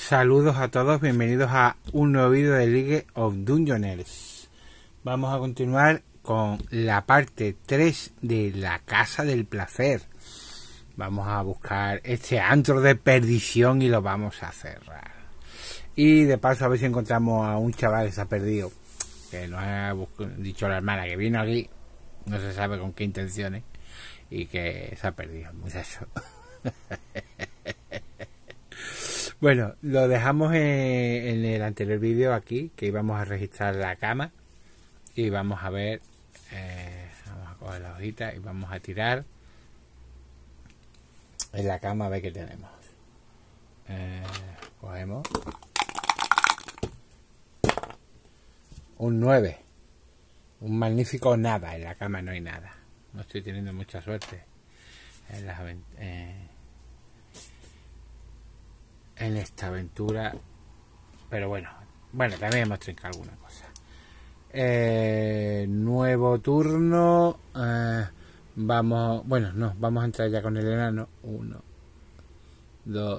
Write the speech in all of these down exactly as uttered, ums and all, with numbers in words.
Saludos a todos, bienvenidos a un nuevo vídeo de League of Dungeoners. Vamos a continuar con la parte tres de la Casa del Placer. Vamos a buscar este antro de perdición y lo vamos a cerrar. Y de paso a ver si encontramos a un chaval que se ha perdido, que nos ha dicho la hermana que vino aquí, no se sabe con qué intenciones, y que se ha perdido el muchacho. Bueno, lo dejamos en, en el anterior vídeo aquí, que íbamos a registrar la cama y vamos a ver, eh, vamos a coger la hojita y vamos a tirar en la cama a ver qué tenemos. Eh, cogemos un nueve, un magnífico nada. En la cama no hay nada, no estoy teniendo mucha suerte en las eh, en esta aventura, pero bueno, bueno, también hemos trincado alguna cosa. Eh, nuevo turno, eh, vamos, bueno, no, vamos a entrar ya con el enano. Uno, dos,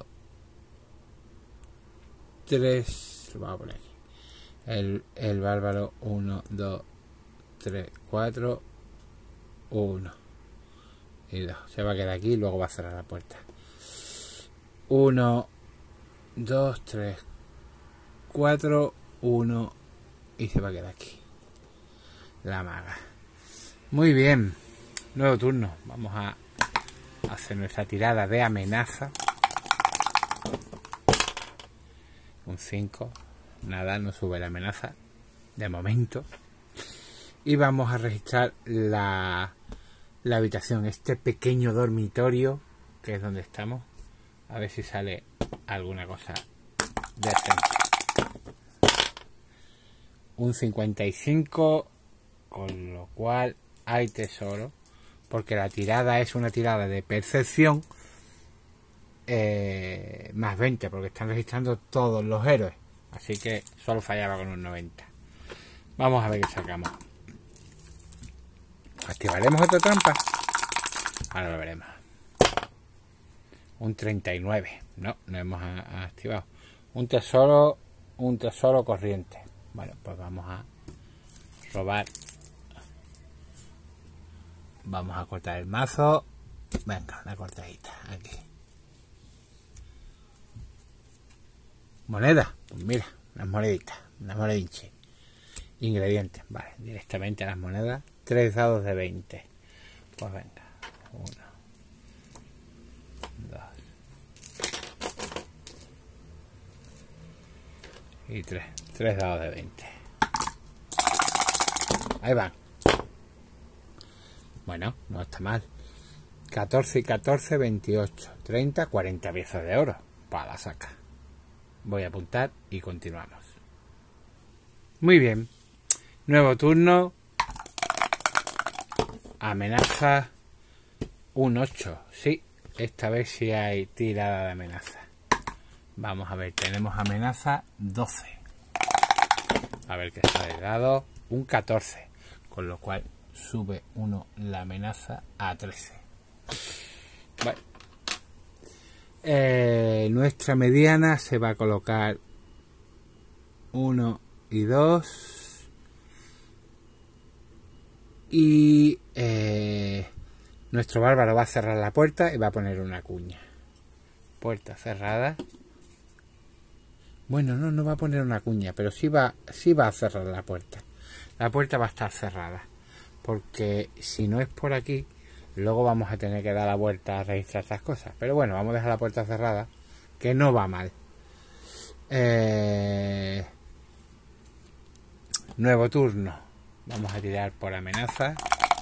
tres, lo vamos a poner aquí. El, el bárbaro, uno, dos, tres, cuatro, uno y dos. Se va a quedar aquí y luego va a cerrar la puerta. Uno, dos, tres, cuatro, uno y se va a quedar aquí la maga. Muy bien, nuevo turno. Vamos a hacer nuestra tirada de amenaza. Un cinco, nada, no sube la amenaza de momento. Y vamos a registrar la, la habitación, este pequeño dormitorio que es donde estamos. A ver si sale alguna cosa decente. Un cincuenta y cinco, con lo cual hay tesoro, porque la tirada es una tirada de percepción, eh, más veinte, porque están registrando todos los héroes, así que solo fallaba con un noventa. Vamos a ver qué sacamos. ¿Activaremos otra trampa? Ahora lo veremos. Un treinta y nueve, no, no hemos a, a activado. Un tesoro, un tesoro corriente. Bueno, pues vamos a robar. Vamos a cortar el mazo. Venga, una cortadita aquí. Moneda, pues mira, unas moneditas, unas monedinches. Ingredientes, vale, directamente a las monedas. Tres dados de veinte. Pues venga, uno, y tres, tres dados de veinte. Ahí van. Bueno, no está mal. catorce y catorce, veintiocho, treinta, cuarenta piezas de oro para la saca. Voy a apuntar y continuamos. Muy bien, nuevo turno. Amenaza. Un ocho, sí, esta vez sí hay tirada de amenaza. Vamos a ver, tenemos amenaza doce. A ver qué sale dado. Un catorce. Con lo cual sube uno la amenaza a trece. Bueno. Eh, nuestra mediana se va a colocar uno y dos. Y eh, nuestro bárbaro va a cerrar la puerta y va a poner una cuña. Puerta cerrada. Bueno, no, no va a poner una cuña, pero sí va, sí va a cerrar la puerta. La puerta va a estar cerrada, porque si no es por aquí, luego vamos a tener que dar la vuelta a registrar estas cosas. Pero bueno, vamos a dejar la puerta cerrada, que no va mal. Eh... Nuevo turno. Vamos a tirar por amenaza.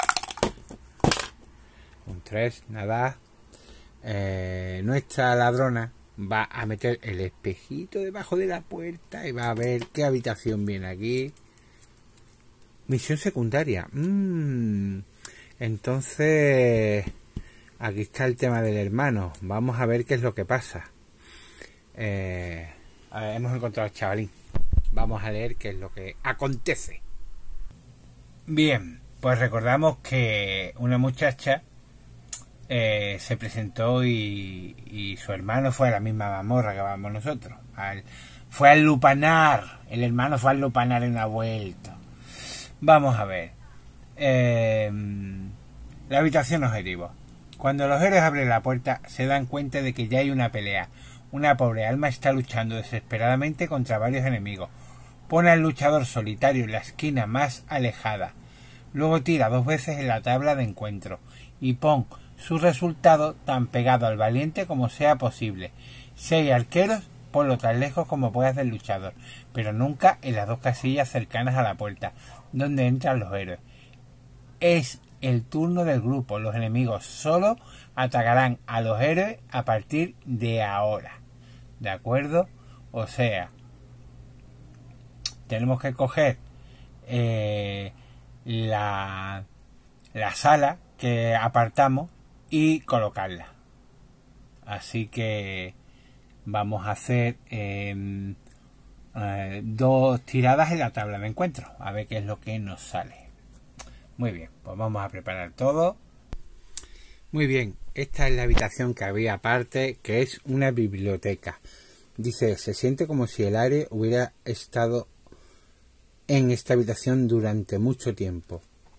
Un tres, nada. Eh, nuestra ladrona va a meter el espejito debajo de la puerta y va a ver qué habitación viene aquí. Misión secundaria. Mm. Entonces, aquí está el tema del hermano. Vamos a ver qué es lo que pasa. Eh, a ver, hemos encontrado al chavalín. Vamos a leer qué es lo que acontece. Bien, pues recordamos que una muchacha eh, se presentó y, y su hermano fue a la misma mazmorra que vamos nosotros. Al, fue al lupanar. El hermano fue al lupanar en una vuelta. Vamos a ver. Eh, la habitación objetivo. Cuando los héroes abren la puerta, se dan cuenta de que ya hay una pelea. Una pobre alma está luchando desesperadamente contra varios enemigos. Pone al luchador solitario en la esquina más alejada. Luego tira dos veces en la tabla de encuentro y pon su resultado tan pegado al valiente como sea posible. Seis arqueros, ponlo tan lejos como puedas del luchador, pero nunca en las dos casillas cercanas a la puerta, donde entran los héroes. Es el turno del grupo. Los enemigos solo atacarán a los héroes a partir de ahora. ¿De acuerdo? O sea, tenemos que coger eh, la, la sala que apartamos y colocarla. Así que vamos a hacer eh, eh, dos tiradas en la tabla de encuentro. A ver qué es lo que nos sale. Muy bien, pues vamos a preparar todo. Muy bien, esta es la habitación que había aparte, que es una biblioteca. Dice, se siente como si el área hubiera estado en esta habitación durante mucho tiempo.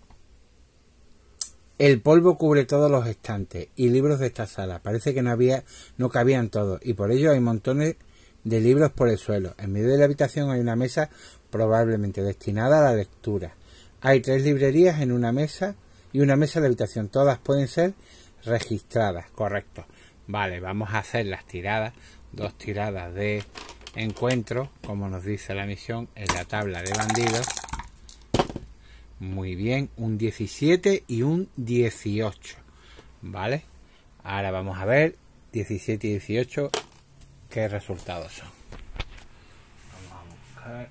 El polvo cubre todos los estantes y libros de esta sala. Parece que no había, no cabían todos y por ello hay montones de libros por el suelo. En medio de la habitación hay una mesa probablemente destinada a la lectura. Hay tres librerías en una mesa y una mesa de habitación. Todas pueden ser registradas. Correcto. Vale, vamos a hacer las tiradas. Dos tiradas de encuentro, como nos dice la misión, en la tabla de bandidos. Muy bien, un diecisiete y un dieciocho. Vale. Ahora vamos a ver diecisiete y dieciocho qué resultados son. Vamos a buscar.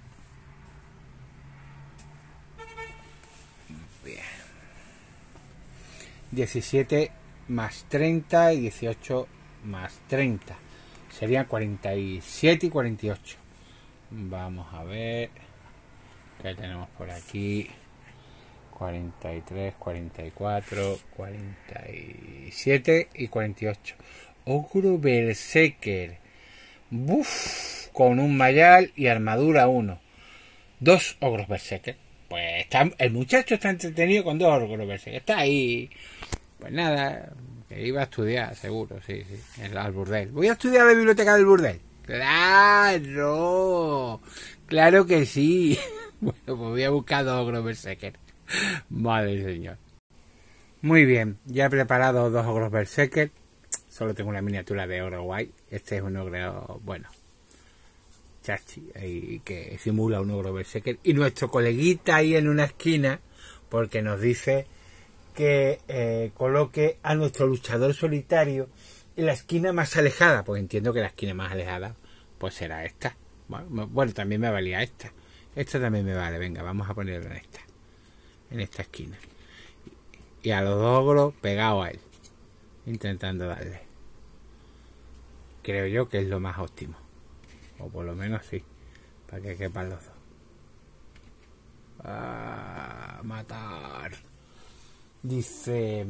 Bien. diecisiete más treinta y dieciocho más treinta. Serían cuarenta y siete y cuarenta y ocho. Vamos a ver qué tenemos por aquí. cuarenta y tres, cuarenta y cuatro, cuarenta y siete y cuarenta y ocho. Ogro Berserker. Buf, con un mayal y armadura uno. Dos ogros Berserker. Pues está, el muchacho está entretenido con dos ogros Berserker. Está ahí. Pues nada, que iba a estudiar, seguro, sí, sí. En el burdel. Voy a estudiar la biblioteca del burdel. ¡Claro! ¡Claro que sí! Bueno, pues voy a buscar dos ogros Berserker. Vale, señor. Muy bien, ya he preparado dos ogros Berserker. Solo tengo una miniatura de ogro guay. Este es un ogro, bueno, chachi, ahí, que simula un ogro Berserker. Y nuestro coleguita ahí en una esquina, porque nos dice que eh, coloque a nuestro luchador solitario en la esquina más alejada. Pues entiendo que la esquina más alejada pues será esta. Bueno, bueno, también me valía esta. Esta también me vale. Venga, vamos a ponerlo en esta. En esta esquina. Y a los dos ogros pegados a él. Intentando darle. Creo yo que es lo más óptimo. O por lo menos sí. Para que quepan los dos. Ah, matar. Dice,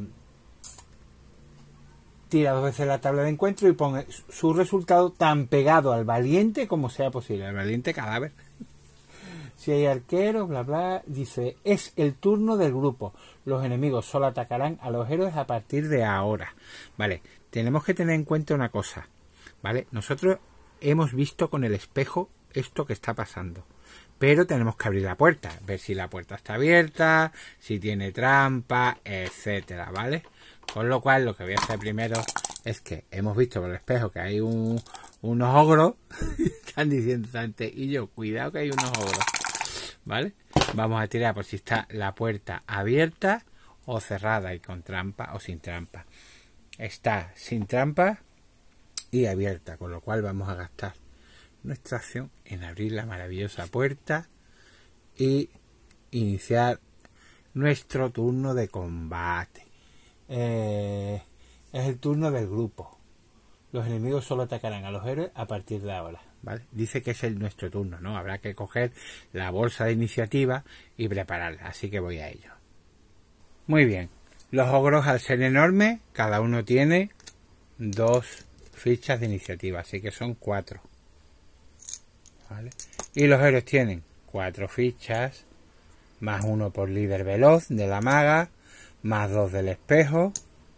tira dos veces la tabla de encuentro y pone su resultado tan pegado al valiente como sea posible. Al valiente cadáver. Si hay arqueros, bla bla. Dice, es el turno del grupo. Los enemigos solo atacarán a los héroes a partir de ahora. Vale, tenemos que tener en cuenta una cosa. Vale, nosotros hemos visto con el espejo esto que está pasando. Pero tenemos que abrir la puerta, ver si la puerta está abierta, si tiene trampa, etcétera, ¿vale? Con lo cual, lo que voy a hacer primero es que hemos visto por el espejo que hay un, unos ogros. Están diciendo antes, y yo, cuidado que hay unos ogros, ¿vale? Vamos a tirar por si está la puerta abierta o cerrada y con trampa o sin trampa. Está sin trampa y abierta, con lo cual vamos a gastar nuestra acción en abrir la maravillosa puerta y iniciar nuestro turno de combate. Eh, es el turno del grupo. Los enemigos solo atacarán a los héroes a partir de ahora, ¿vale? Dice que es el nuestro turno, ¿no? Habrá que coger la bolsa de iniciativa y prepararla, así que voy a ello. Muy bien. Los ogros, al ser enormes, cada uno tiene dos fichas de iniciativa, así que son cuatro. ¿Vale? Y los héroes tienen cuatro fichas, más uno por líder veloz de la maga, más dos del espejo.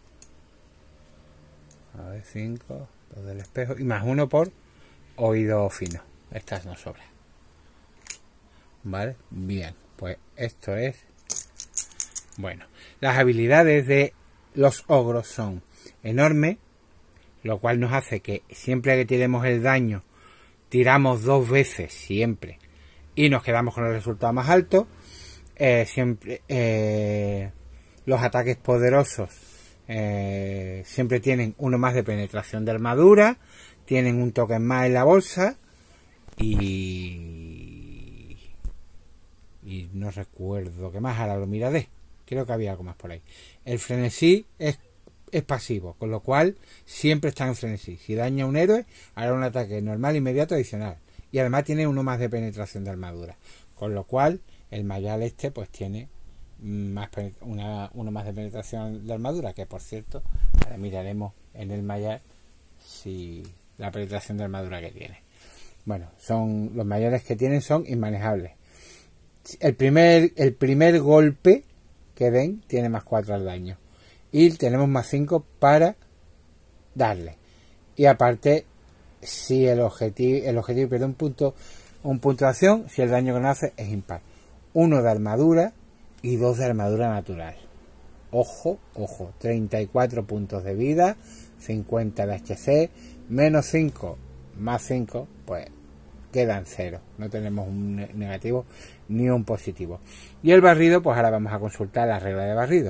A ver, cinco, dos del espejo, y más uno por oído fino. Estas no sobran. Vale, bien, pues esto es. Bueno, las habilidades de los ogros son enorme, lo cual nos hace que siempre que tiremos el daño, tiramos dos veces siempre y nos quedamos con el resultado más alto. Eh, siempre eh, los ataques poderosos eh, siempre tienen uno más de penetración de armadura, tienen un token más en la bolsa y y no recuerdo qué más, ahora lo miraré. Creo que había algo más por ahí. El frenesí es, es pasivo, con lo cual siempre está en frenesí. Si daña a un héroe, hará un ataque normal inmediato adicional. Y además tiene uno más de penetración de armadura. Con lo cual, el Mayal este pues tiene más una, uno más de penetración de armadura. Que por cierto, ahora miraremos en el Mayal si la penetración de armadura que tiene. Bueno, son los mayores que tienen son inmanejables. El primer, el primer golpe que ven tiene más cuatro al daño y tenemos más cinco para darle, y aparte si el objetivo el objetivo pierde un punto un punto de acción, si el daño que nos hace es impar, uno de armadura y dos de armadura natural. Ojo, ojo, treinta y cuatro puntos de vida, cincuenta de H C, menos cinco más cinco, pues quedan cero, no tenemos un negativo ni un positivo. Y el barrido, pues ahora vamos a consultar la regla de barrido.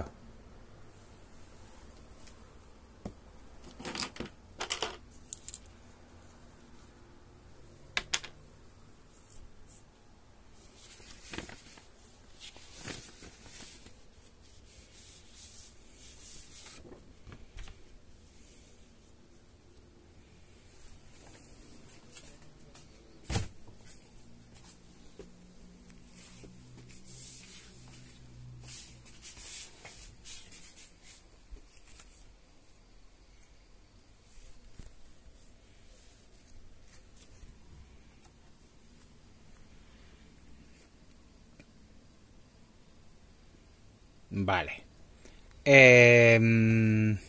Vale. Eh,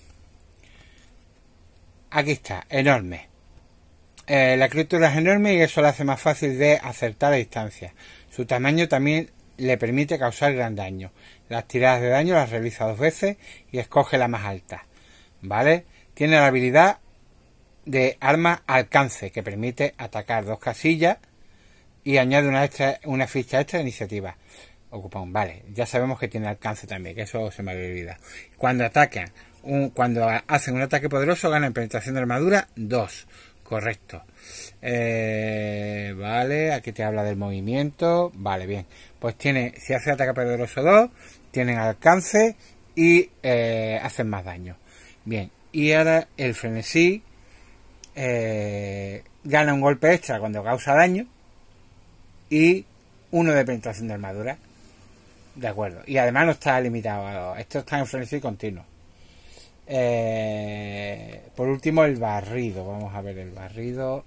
aquí está, enorme. Eh, la criatura es enorme y eso lo hace más fácil de acertar a distancia. Su tamaño también le permite causar gran daño. Las tiradas de daño las realiza dos veces y escoge la más alta. ¿Vale? Tiene la habilidad de arma alcance que permite atacar dos casillas y añade una, extra, una ficha extra de iniciativa. Ocupón, vale, ya sabemos que tiene alcance también, que eso se me había olvidado. Cuando atacan, un, cuando hacen un ataque poderoso, ganan penetración de armadura dos. Correcto. Eh, vale, aquí te habla del movimiento. Vale, bien. Pues tiene, si hace ataque poderoso dos, tienen alcance y eh, hacen más daño. Bien, y ahora el frenesí eh, gana un golpe extra cuando causa daño y uno de penetración de armadura. De acuerdo. Y además no está limitado. Esto está en frenesí continuo. Eh, por último, el barrido. Vamos a ver el barrido.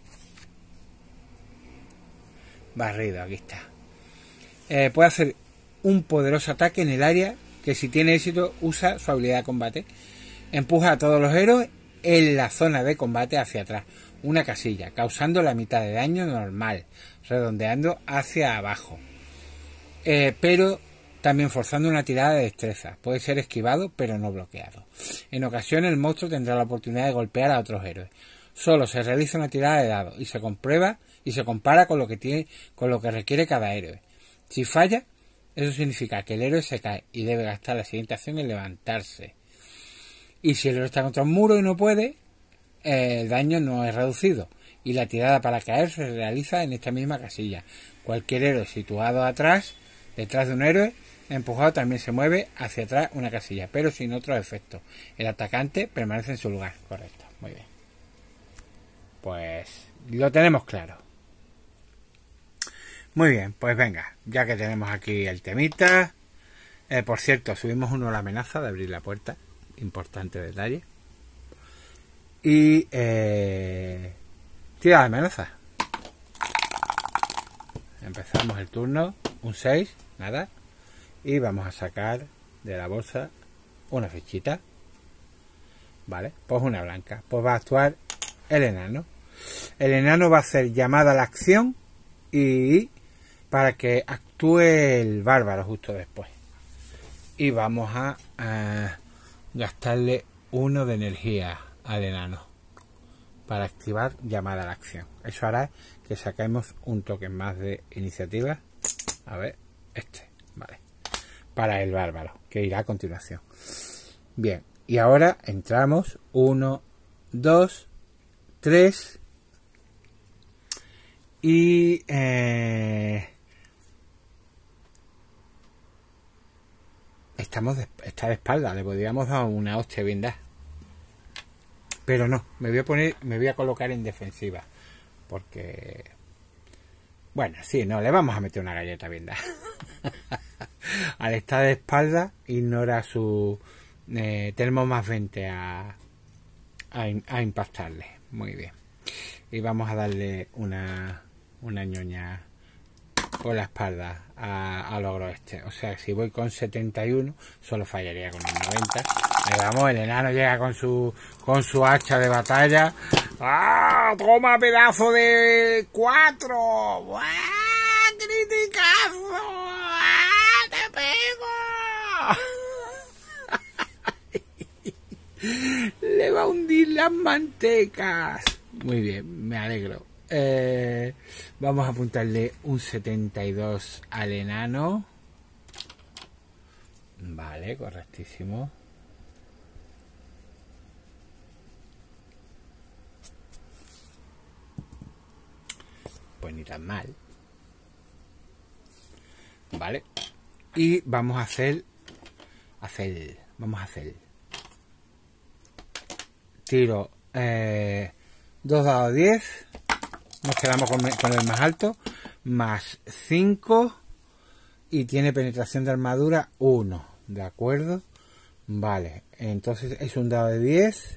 Barrido, aquí está. Eh, puede hacer un poderoso ataque en el área que, si tiene éxito, usa su habilidad de combate. Empuja a todos los héroes en la zona de combate hacia atrás, una casilla, causando la mitad de daño normal, redondeando hacia abajo. Eh, pero también forzando una tirada de destreza. Puede ser esquivado, pero no bloqueado. En ocasiones el monstruo tendrá la oportunidad de golpear a otros héroes. Solo se realiza una tirada de dados y se comprueba y se compara con lo que tiene, con lo que requiere cada héroe. Si falla, eso significa que el héroe se cae y debe gastar la siguiente acción en levantarse. Y si el héroe está contra un muro y no puede, eh, el daño no es reducido y la tirada para caer se realiza en esta misma casilla. Cualquier héroe situado atrás, detrás de un héroe empujado, también se mueve hacia atrás una casilla, pero sin otros efectos. El atacante permanece en su lugar. Correcto, muy bien. Pues lo tenemos claro. Muy bien, pues venga, ya que tenemos aquí el temita, Eh, por cierto, subimos uno a la amenaza de abrir la puerta. Importante detalle. Y... Eh, tira la amenaza. Empezamos el turno. Un seis. Nada. Y vamos a sacar de la bolsa una fichita. Vale. Pues una blanca. Pues va a actuar el enano. El enano va a hacer llamada a la acción. Y... para que actúe el bárbaro justo después. Y vamos a, a gastarle uno de energía al enano para activar llamada a la acción. Eso hará que saquemos un token más de iniciativa. A ver, este, vale. Para el bárbaro, que irá a continuación. Bien, y ahora entramos uno, dos, tres. Y... Eh, Estamos de, está de espalda, le podríamos dar una hostia bien dada. Pero no, me voy a poner, me voy a colocar en defensiva. Porque... Bueno, sí, no, le vamos a meter una galleta bien dada. Al estar de espalda, ignora su eh, termo más veinte a, a, a impactarle. Muy bien. Y vamos a darle una, una ñoña por la espalda a, al ogro este. O sea, si voy con setenta y uno, solo fallaría con el noventa. Ahí vamos, el enano llega con su con su hacha de batalla. ¡Ah! ¡Toma, pedazo de cuatro! ¡Ah! ¡Criticazo! ¡Ah! ¡Te pego! Le va a hundir las mantecas. Muy bien, me alegro. Eh, vamos a apuntarle un setenta y dos al enano. Vale, correctísimo. Pues ni tan mal. Vale. Y vamos a hacer... Hacer... Vamos a hacer... Tiro... Eh, dos dados diez. Nos quedamos con, con el más alto. Más cinco. Y tiene penetración de armadura uno. ¿De acuerdo? Vale. Entonces es un dado de diez.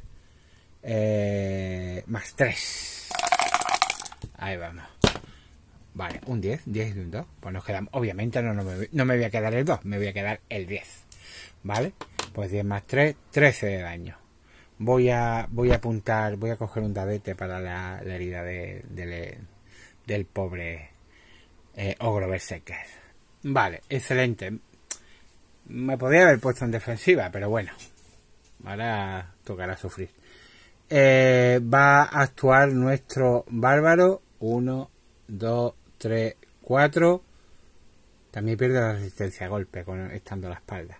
Eh, más tres. Ahí vamos. Vale, un diez. diez y un dos. Pues nos quedamos. Obviamente no, no, me, no me voy a quedar el dos. Me voy a quedar el diez. Vale. Pues diez más tres. trece de daño. Voy a voy a apuntar, voy a coger un dadete para la, la herida de, de, del pobre eh, ogro berserker. Vale, excelente. Me podría haber puesto en defensiva, pero bueno. Ahora tocará sufrir. Eh, va a actuar nuestro bárbaro. uno, dos, tres, cuatro. También pierde la resistencia a golpe con, estando a la espalda.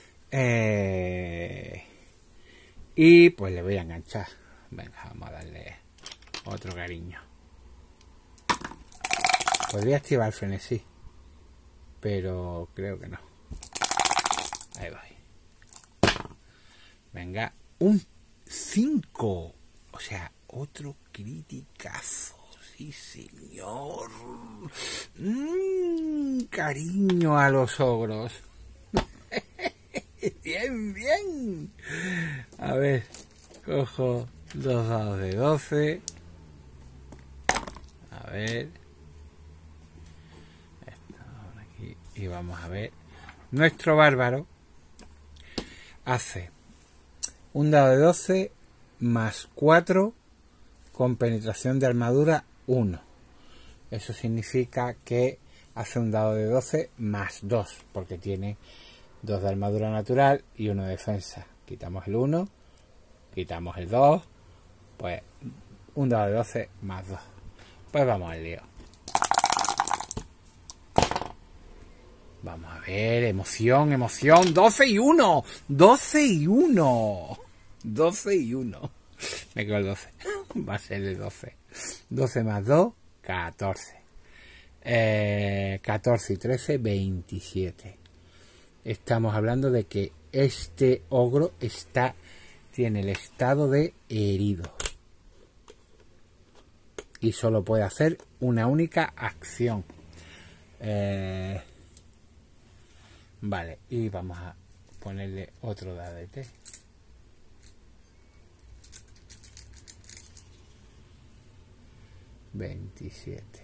Eh... Y pues le voy a enganchar. Venga, vamos a darle otro cariño. Podría activar el frenesí, pero creo que no. Ahí voy. Venga, un cinco. O sea, otro criticazo. Sí, señor. Mm, cariño a los ogros. Bien, bien. A ver, cojo dos dados de doce. A ver. Esto por aquí. Y vamos a ver. Nuestro bárbaro hace un dado de doce más cuatro con penetración de armadura uno. Eso significa que hace un dado de doce más dos, porque tiene dos de armadura natural y uno de defensa. Quitamos el uno, quitamos el dos, pues un dado de doce más dos. Pues vamos al lío. Vamos a ver, emoción, emoción. doce y uno, doce y uno, doce y uno. Me quedo el doce. Va a ser el doce. doce más dos, catorce. Eh, catorce y trece, veintisiete. Estamos hablando de que este ogro está tiene el estado de herido y solo puede hacer una única acción. Eh, Vale, y vamos a ponerle otro dado de té. veintisiete.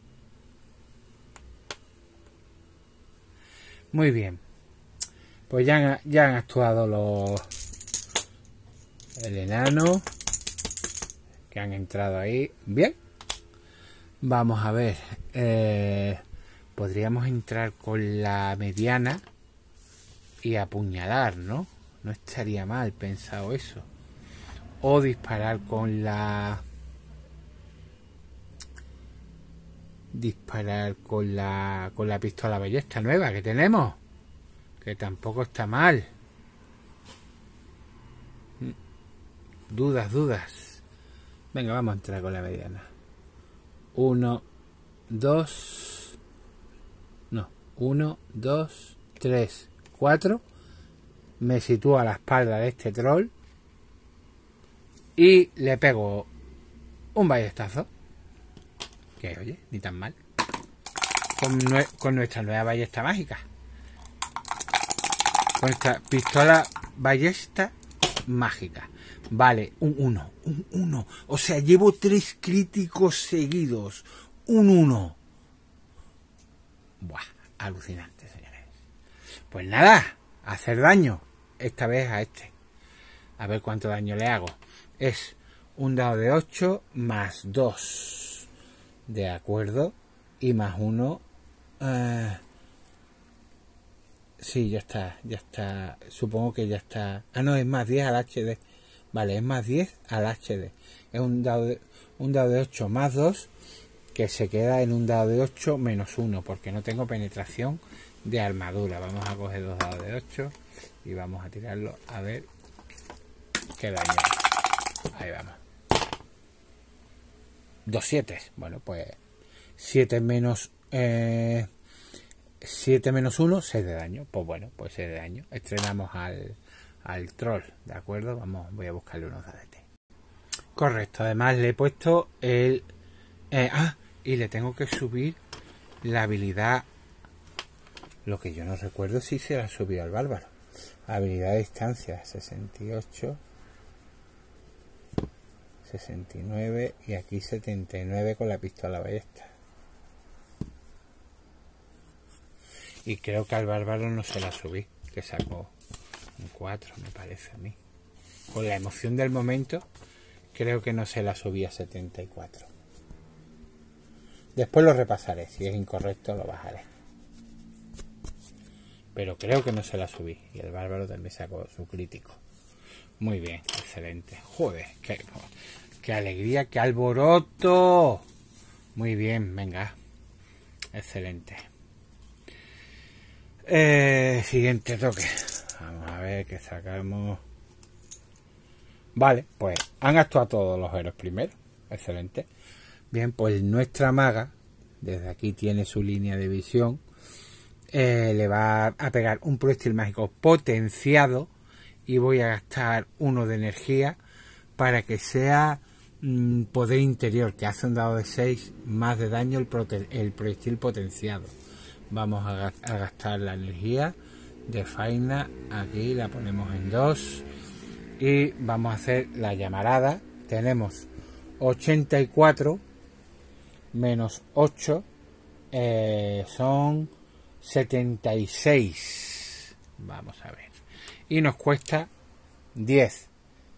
Muy bien. Pues ya han, ya han actuado los... el enano. Que han entrado ahí. Bien. Vamos a ver. Eh, podríamos entrar con la mediana y apuñalar, ¿no? No estaría mal pensado eso. O disparar con la... disparar con la con la pistola ballesta nueva que tenemos, que tampoco está mal. Dudas, dudas. Venga, vamos a entrar con la mediana. Uno, dos, no, uno, dos, tres, cuatro. Me sitúo a la espalda de este troll y le pego un ballestazo. Que oye, ni tan mal. Con, nue con nuestra nueva ballesta mágica. Con esta pistola ballesta mágica. Vale, un uno. Un uno. O sea, llevo tres críticos seguidos. Un uno. Buah, alucinante, señores. Pues nada, hacer daño. Esta vez a este. A ver cuánto daño le hago. Es un dado de ocho más dos. De acuerdo. Y más uno. Uh, sí, ya está. Ya está. Supongo que ya está. Ah, no, es más diez al H D. Vale, es más diez al H D. Es un dado de, un dado de ocho más dos. Que se queda en un dado de ocho menos uno. Porque no tengo penetración de armadura. Vamos a coger dos dados de ocho. Y vamos a tirarlo a ver qué daño. Ahí vamos. Dos siete. Bueno, pues siete menos eh, siete menos uno, seis de daño. Pues bueno, pues seis de daño. Estrenamos al, al troll, ¿de acuerdo? Vamos, voy a buscarle unos dados de té. Correcto, además le he puesto el eh, ah, y le tengo que subir la habilidad. Lo que yo no recuerdo si se la subió al bárbaro. Habilidad de distancia sesenta y ocho, sesenta y nueve y aquí setenta y nueve con la pistola ballesta. Y creo que al bárbaro no se la subí, que sacó un cuatro, me parece a mí. Con la emoción del momento, creo que no se la subí a setenta y cuatro. Después lo repasaré, si es incorrecto lo bajaré. Pero creo que no se la subí. Y el bárbaro también sacó su crítico. Muy bien, excelente. Joder, qué, qué alegría, qué alboroto. Muy bien, venga. Excelente. Eh, siguiente toque. Vamos a ver qué sacamos. Vale, pues han actuado todos los héroes primero. Excelente. Bien, pues nuestra maga, desde aquí tiene su línea de visión. Eh, le va a pegar un proyectil mágico potenciado y voy a gastar uno de energía para que sea mmm, poder interior, que hace un dado de seis más de daño el, el proyectil potenciado. Vamos a, a gastar la energía de faina, aquí la ponemos en dos y vamos a hacer la llamarada. Tenemos ochenta y cuatro menos ocho, eh, son setenta y seis. Vamos a ver. Y nos cuesta diez.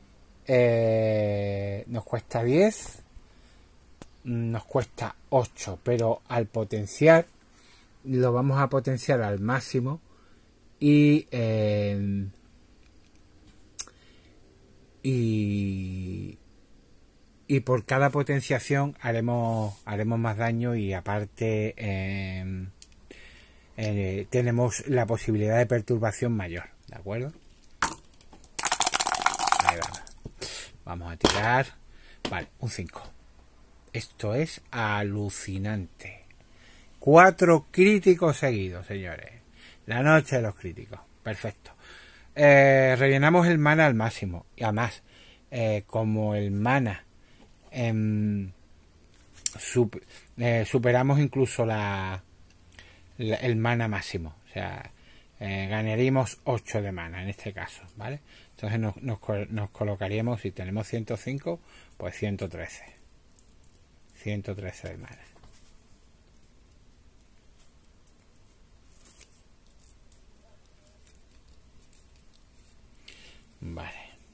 Eh, nos cuesta diez. Nos cuesta ocho. Pero al potenciar, lo vamos a potenciar al máximo. Y, eh, y, y por cada potenciación haremos, haremos más daño. Y aparte... Eh, Eh, tenemos la posibilidad de perturbación mayor, ¿de acuerdo? Ahí vamos. Vamos a tirar. Vale, un cinco. Esto es alucinante. Cuatro críticos seguidos, señores. La noche de los críticos. Perfecto. Eh, rellenamos el mana al máximo. Y además, eh, como el mana eh, super, eh, superamos incluso la... el mana máximo, o sea, Eh, ganaríamos ocho de mana en este caso, ¿vale? Entonces nos, nos, nos colocaríamos, si tenemos ciento cinco, pues ciento trece. ciento trece de mana. Vale.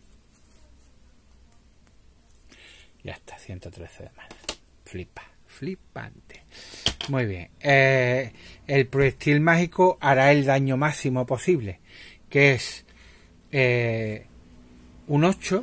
Ya está, ciento trece de mana. Flipa, flipante. Muy bien. Eh, el proyectil mágico hará el daño máximo posible, que es eh, un ocho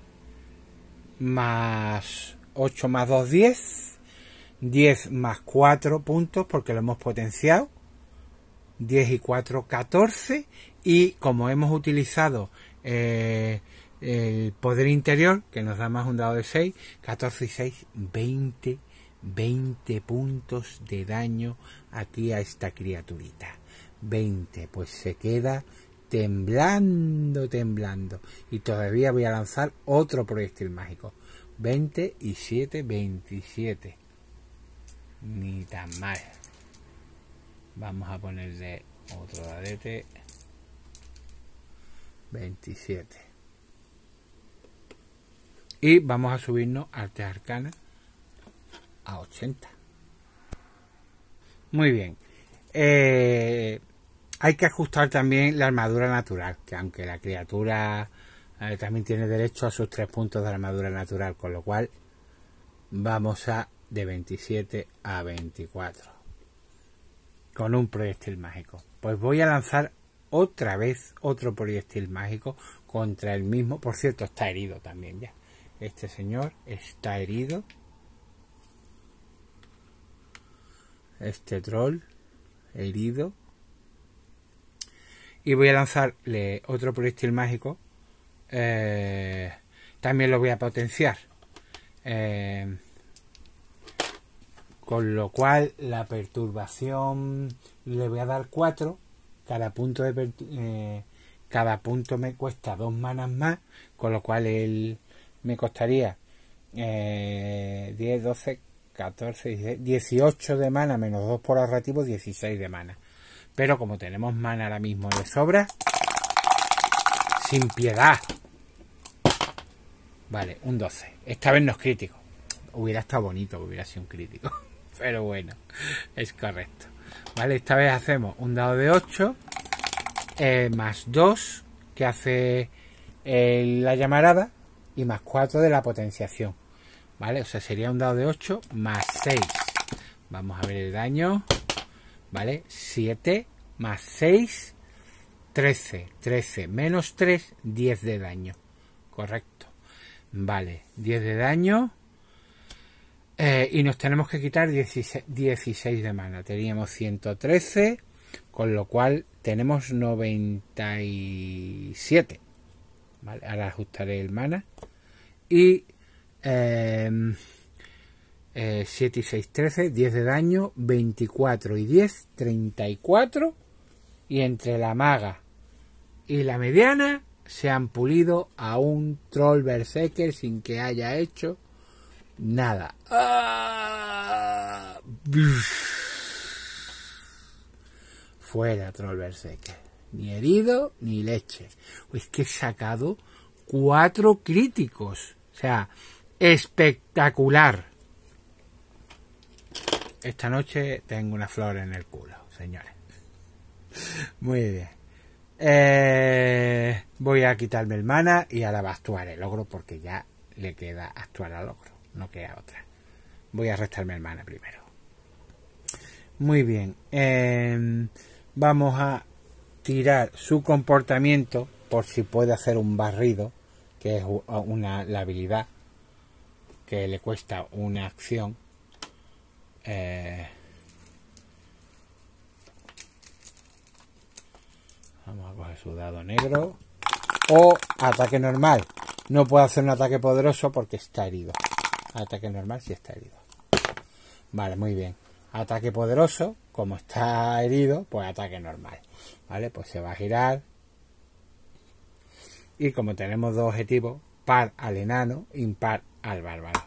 más ocho más dos, diez. diez más cuatro puntos porque lo hemos potenciado. diez y cuatro, catorce. Y como hemos utilizado eh, el poder interior, que nos da más un dado de seis, catorce y seis, veinte. veinte puntos de daño aquí a esta criaturita. veinte, pues se queda temblando, temblando. Y todavía voy a lanzar otro proyectil mágico. veinte y siete, veintisiete. Ni tan mal. Vamos a ponerle otro dadete. veintisiete. Y vamos a subirnos Artes Arcanas a ochenta. Muy bien. Eh, hay que ajustar también la armadura natural, que aunque la criatura eh, también tiene derecho a sus tres puntos de armadura natural, con lo cual vamos a de veintisiete a veinticuatro con un proyectil mágico. Pues voy a lanzar otra vez otro proyectil mágico contra el mismo. Por cierto, está herido también ya. Este señor está herido. Este troll herido. Y voy a lanzarle otro proyectil mágico. Eh, también lo voy a potenciar. Eh, con lo cual la perturbación le voy a dar cuatro. Cada punto de eh, cada punto me cuesta dos manas más. Con lo cual él me costaría eh, diez, doce, catorce, dieciséis, dieciocho de mana menos dos por ahorrativo, dieciséis de mana. Pero como tenemos mana ahora mismo de sobra, sin piedad. Vale, un doce. Esta vez no es crítico. Hubiera estado bonito que hubiera sido un crítico. Pero bueno, es correcto. Vale, esta vez hacemos un dado de ocho eh, más dos, que hace eh, la llamarada, y más cuatro de la potenciación. Vale, o sea, sería un dado de ocho más seis. Vamos a ver el daño. Vale, siete más seis, trece. trece menos tres, diez de daño. Correcto. Vale, diez de daño. Eh, y nos tenemos que quitar dieciséis, dieciséis de mana. Teníamos ciento trece, con lo cual tenemos noventa y siete. Vale, ahora ajustaré el mana. Y eh, eh, siete y seis, trece, diez de daño, veinticuatro y diez, treinta y cuatro. Y entre la maga y la mediana se han pulido a un troll berserker sin que haya hecho nada. ¡Ah! Fuera troll berserker. Ni herido ni leche. Es que he sacado cuatro críticos. O sea, espectacular. Esta noche tengo una flor en el culo, señores. Muy bien. Eh, voy a quitarme el mana y ahora va a actuar el ogro porque ya le queda actuar al ogro. No queda otra. Voy a restarme el mana primero. Muy bien. Eh, vamos a tirar su comportamiento por si puede hacer un barrido, que es una la habilidad que le cuesta una acción. Eh, vamos a coger su dado negro. O ataque normal. No puede hacer un ataque poderoso porque está herido. Ataque normal si está herido. Vale, muy bien. Ataque poderoso, como está herido, pues ataque normal. Vale, pues se va a girar. Y como tenemos dos objetivos, par al enano, impar al bárbaro.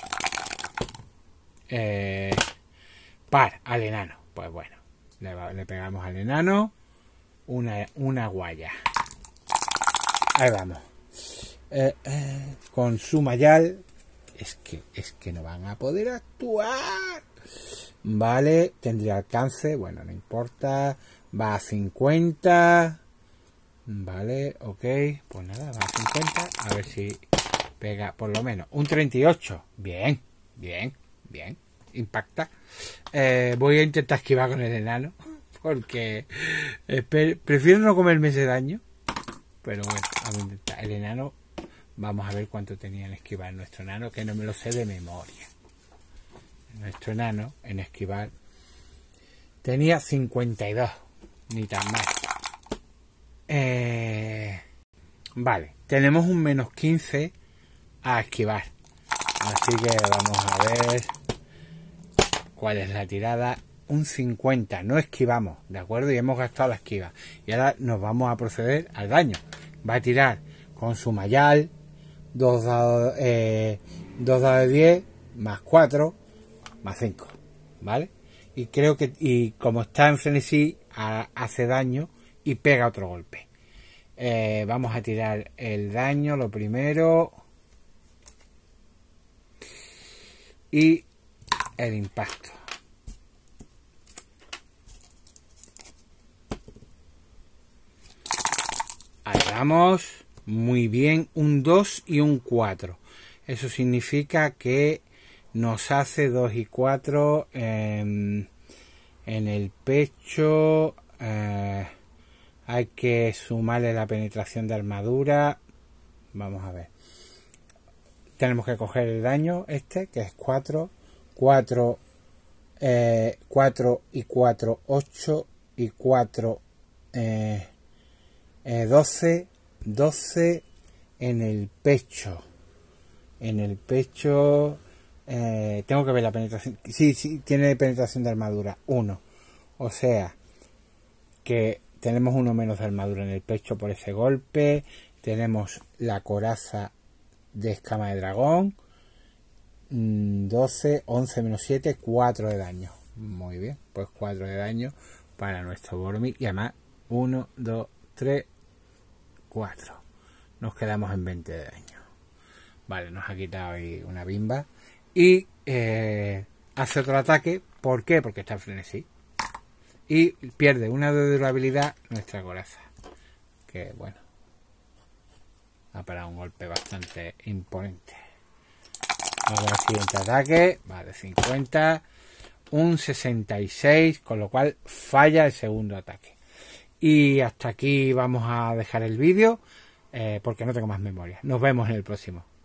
Eh, par al enano. Pues bueno, le, le pegamos al enano. una, una guaya. Ahí vamos. Eh, eh, con su mayal. Es que, es que no van a poder actuar. Vale, tendría alcance. Bueno, no importa. Va a cincuenta. Vale, ok. Pues nada, va a cincuenta. A ver si pega por lo menos un treinta y ocho. Bien, bien, bien. Impacta. Eh, voy a intentar esquivar con el enano. Porque eh, prefiero no comerme ese daño. Pero bueno, vamos a intentar. El enano. Vamos a ver cuánto tenía en esquivar nuestro enano, que no me lo sé de memoria. Nuestro enano en esquivar tenía cincuenta y dos, ni tan mal. Eh, vale, tenemos un menos quince a esquivar. Así que vamos a ver cuál es la tirada. Un cincuenta, no esquivamos, ¿de acuerdo? Y hemos gastado la esquiva. Y ahora nos vamos a proceder al daño. Va a tirar con su mayal. Dos dados, eh, dos dados de diez más cuatro más cinco, ¿vale? Y creo que, y como está en frenesí, a, hace daño y pega otro golpe. Eh, vamos a tirar el daño, lo primero. Y el impacto. Ahí vamos. Muy bien, un dos y un cuatro. Eso significa que nos hace dos y cuatro en, en el pecho. Eh, hay que sumarle la penetración de armadura. Vamos a ver. Tenemos que coger el daño este, que es cuatro. cuatro, eh, cuatro y cuatro, ocho. Y cuatro, eh, eh, doce. doce en el pecho. En el pecho eh, tengo que ver la penetración. Sí, sí, tiene penetración de armadura. uno. O sea que tenemos uno menos de armadura en el pecho por ese golpe. Tenemos la coraza de escama de dragón. doce, once menos siete, cuatro de daño. Muy bien, pues cuatro de daño para nuestro Boromir. Y además uno, dos, tres, cuatro. Nos quedamos en veinte de daño. Vale, nos ha quitado ahí una bimba. Y eh, hace otro ataque. ¿Por qué? Porque está en frenesí. Y pierde una de durabilidad nuestra coraza. Que bueno, ha parado un golpe bastante imponente. Vamos al siguiente ataque. Vale, cincuenta. Un sesenta y seis. Con lo cual falla el segundo ataque. Y hasta aquí vamos a dejar el vídeo. Eh, porque no tengo más memoria. Nos vemos en el próximo.